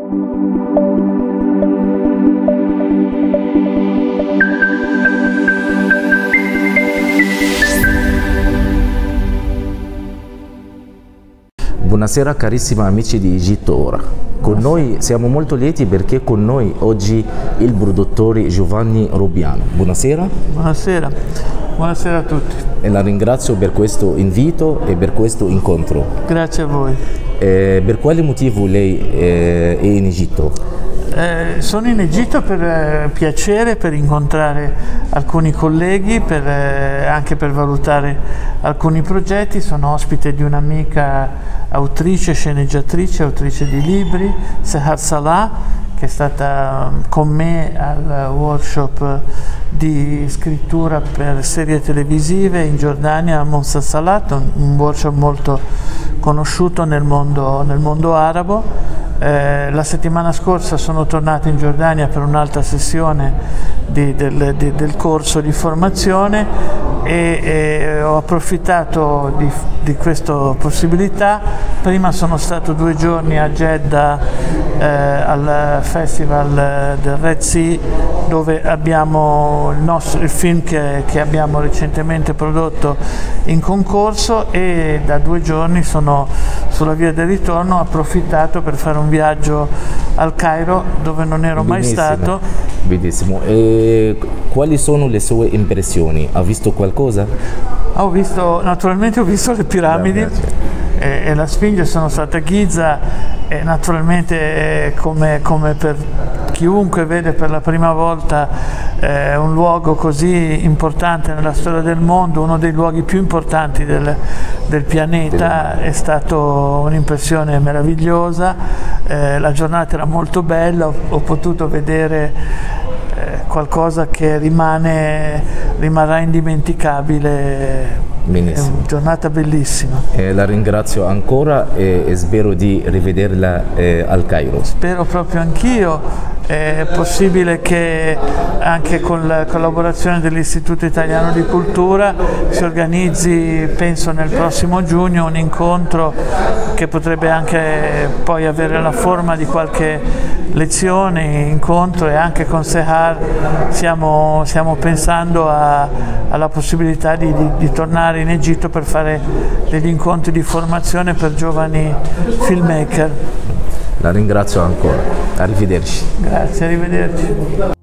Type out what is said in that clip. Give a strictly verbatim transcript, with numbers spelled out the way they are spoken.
Buonasera carissimi amici di Egitto Ora. Con noi siamo molto lieti perché con noi oggi il produttore Giovanni Robbiano. Buonasera. Buonasera. Buonasera a tutti. E la ringrazio per questo invito e per questo incontro. Grazie a voi. Eh, per quale motivo lei eh, è in Egitto? Eh, sono in Egitto per eh, piacere, per incontrare alcuni colleghi, per, eh, anche per valutare alcuni progetti. Sono ospite di un'amica autrice, sceneggiatrice, autrice di libri, Seher Salah, che è stata con me al workshop di scrittura per serie televisive in Giordania a Monsasalat, un workshop molto conosciuto nel mondo, nel mondo arabo. Eh, la settimana scorsa sono tornato in Giordania per un'altra sessione di, del, di, del corso di formazione e, e ho approfittato di, di questa possibilità. Prima sono stato due giorni a Jeddah eh, al festival del Red Sea, dove abbiamo il, nostro, il film che, che abbiamo recentemente prodotto in concorso, e da due giorni sono sulla via del ritorno. Ho approfittato per fare un viaggio al Cairo, dove non ero mai Benissimo. stato. Benissimo. E quali sono le sue impressioni? Ha visto qualcosa? Ho visto, naturalmente ho visto le piramidi e, e la Sfinge, sono stato a Giza e naturalmente eh, come, come per chiunque vede per la prima volta eh, un luogo così importante nella storia del mondo, uno dei luoghi più importanti del, del pianeta, è stata un'impressione meravigliosa. Eh, la giornata era molto bella, ho, ho potuto vedere eh, qualcosa che rimane, rimarrà indimenticabile. Benissimo. È una giornata bellissima. Eh, la ringrazio ancora e, e spero di rivederla eh, al Cairo. Spero proprio anch'io. È possibile che anche con la collaborazione dell'Istituto Italiano di Cultura si organizzi, penso nel prossimo giugno, un incontro che potrebbe anche poi avere la forma di qualche lezione, incontro, e anche con Seher stiamo, stiamo pensando a, alla possibilità di, di, di tornare in Egitto per fare degli incontri di formazione per giovani filmmaker. La ringrazio ancora. Arrivederci. Grazie, arrivederci.